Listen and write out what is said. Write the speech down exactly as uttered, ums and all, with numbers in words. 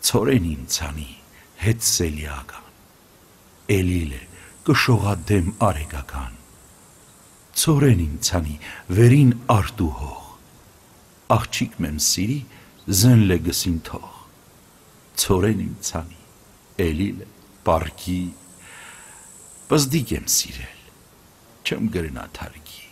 Ցորեն իմ ցանի հետ սելիական, Էլիլ է կշողադեմ արեգական, Ցորեն իմ ցանի վերին արտու հող, Աղջիկ մեմ սիրի զն լեգսին թող, Ցորեն իմ ցանի Էլիլ է պարկի, Պզդիկ եմ սիրել, չեմ գրնա թարգի,